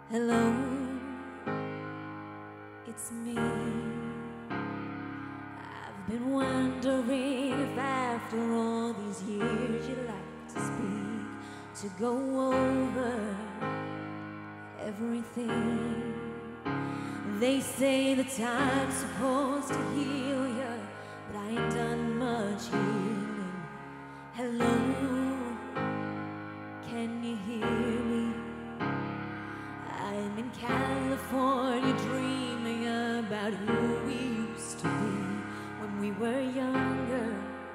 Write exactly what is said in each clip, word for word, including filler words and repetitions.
Hello, it's me. I've been wondering if after all these years you'd like to speak, to go over everything. They say the time's supposed to heal you, but I ain't done much healing. Hello, can you hear me? I'm in California dreaming about who we used to be when we were younger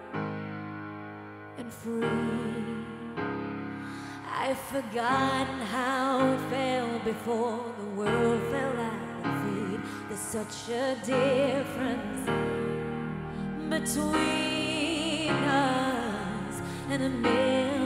and free. I've forgotten how it felt before the world fell out of feet. There's such a difference between us and a million